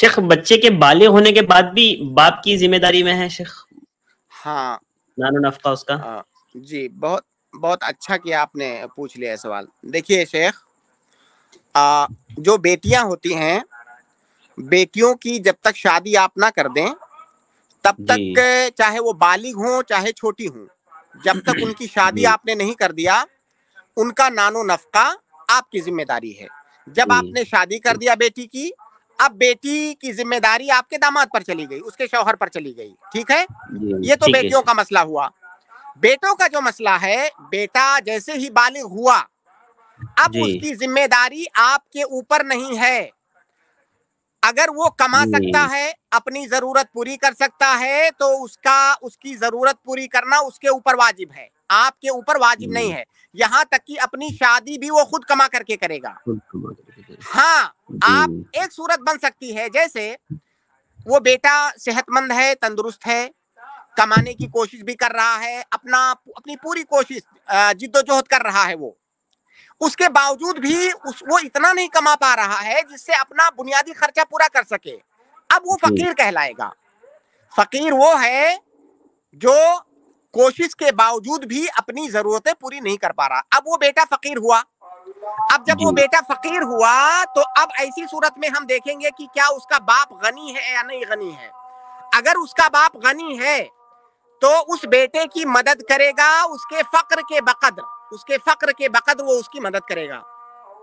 شیخ بچے کے بالغ ہونے کے بعد بھی باپ کی ذمہ داری میں ہے شیخ ہاں نان و نفقہ اس کا؟ جی بہت بہت اچھا کیا آپ نے پوچھ لیا سوال. دیکھیے شیخ، جو بیٹیاں ہوتی ہیں، بیٹیوں کی جب تک شادی آپ نہ کر دیں تب تک چاہے وہ بالغ ہوں چاہے چھوٹی ہوں، جب تک ان کی شادی آپ نے نہیں کر دیا ان کا نان و نفقہ آپ کی ذمہ داری ہے. جب آپ نے شادی کر دیا بیٹی کی، اب بیٹی کی ذمہ داری آپ کے داماد پر چلی گئی، اس کے شوہر پر چلی گئی. ٹھیک ہے، یہ تو بیٹیوں کا مسئلہ ہوا. بیٹوں کا جو مسئلہ ہے، بیٹا جیسے ہی بالغ ہوا اب اس کی ذمہ داری آپ کے اوپر نہیں ہے. اگر وہ کما سکتا ہے، اپنی ضرورت پوری کر سکتا ہے تو اس کی ضرورت پوری کرنا اس کے اوپر واجب ہے، آپ کے اوپر واجب نہیں ہے. یہاں تک کہ اپنی شادی بھی وہ خود کما کر کے کرے گا. ہاں، آپ ایک صورت بن سکتی ہے، جیسے وہ بیٹا صحت مند ہے، تندرست ہے، کمانے کی کوشش بھی کر رہا ہے، اپنی پوری کوشش جد و جہد کر رہا ہے. وہ اس کے باوجود بھی وہ اتنا نہیں کما پا رہا ہے جس سے اپنا بنیادی خرچہ پورا کر سکے. اب وہ فقیر کہلائے گا. فقیر وہ ہے جو کوشش کے باوجود بھی اپنی ضرورتیں پوری نہیں کر پا رہا. اب وہ بیٹا فقیر ہوا. اب جب وہ بیٹا فقیر ہوا تو اب ایسی صورت میں ہم دیکھیں گے کہ کیا اس کا باپ غنی ہے یا نہیں غنی ہے. اگر اس کا باپ غنی ہے تو اس بیٹے کی مدد کرے گا، اس کے فقر کے بقدر وہ اس کی مدد کرے گا.